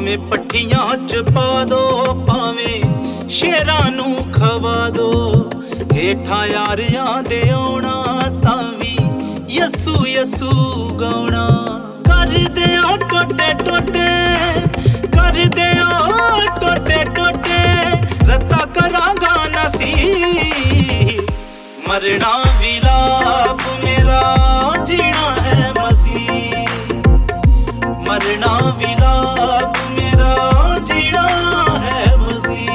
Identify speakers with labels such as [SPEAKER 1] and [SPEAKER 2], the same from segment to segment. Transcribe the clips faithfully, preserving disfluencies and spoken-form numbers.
[SPEAKER 1] भावें पट्टियां च पा दो, भावें शेरां नू खवा दो। हेठा यारियां दे औना तां वी यसू यसू गाउणा। कर दे टोटे टोटे, कर दे टोटे टोटे, रत्ता करांगा नसीब। मरना विलाप मेरा, जीना है मसीह। मरना विलाप मेरा, जीना है मसीह।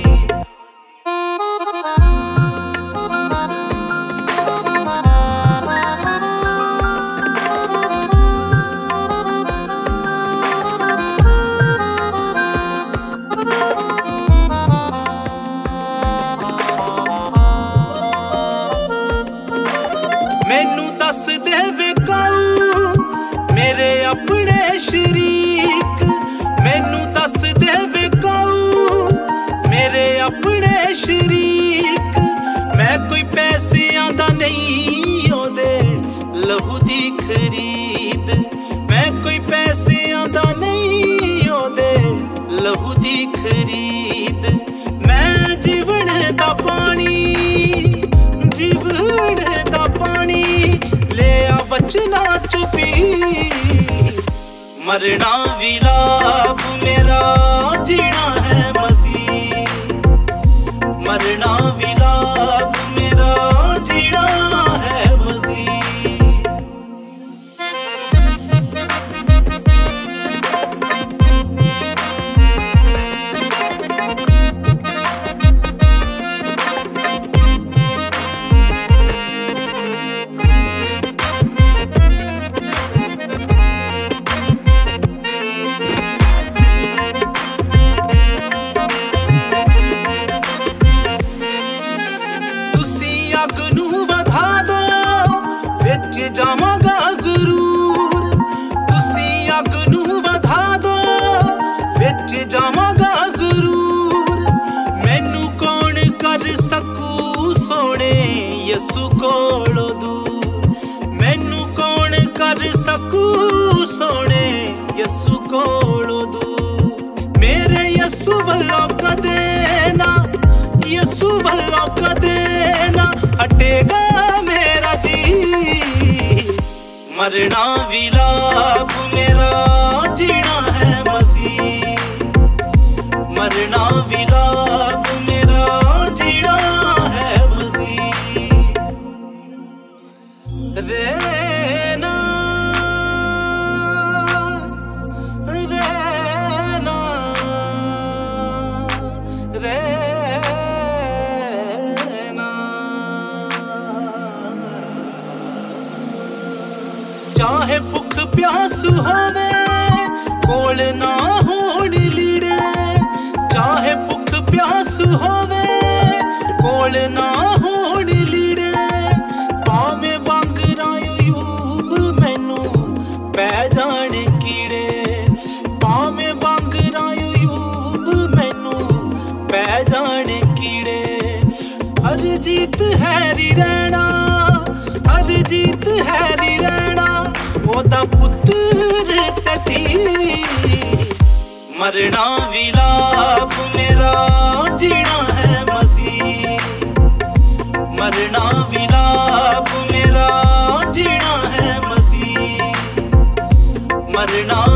[SPEAKER 1] मैनू दस दे वे काऊ मेरे अपने शरीक, मैनू दस दे वे काऊ मेरे अपने शरीक। मैं कोई पैसियां दा नहीं ओदे लहू दी खरीद, मैं कोई पैसियां दा नहीं ओदे लहू दी खरीद। मैं जीवन दा पानी, जीवन दा पानी ले आ वचना चुपी। मरना विलाप मेरा, जीना है मसीह। मरना विलाप मेरा, जीना है मसीह। जावांगा जरूर, तुसी अग नू वधा दो, विच जावांगा जरूर। मैनू कौन कर सकू सोने यसू कोलों दूर। मैनू कौन कर सकू सोने यसू कोलों दूर। मेरे यसू वल्लों कदे ना, यसू वल्लों कदे ना हटेगा मेरा जी। मरना विलाप मेरा, जीना है मसीह। मरना विलाप मेरा, जीना है मसीह। रहना रहना रहना, चाहे भुख प्यास होवे कोल ना होण लीड़े। चाहे भुख प्यास होवे कोल ना होण लीड़े। भावें वांगरा यूब मैनू पै जाण कीड़े। भावें वांगरा यूब मैनू पै जाण कीड़े। अरजीत हैरी रहना, अरजीत हैरी रहना, ओदा पुत्र तती। मरना विलाप मेरा, जीना है मसीह। मरना विलाप मेरा, जीना है मसीह। मरना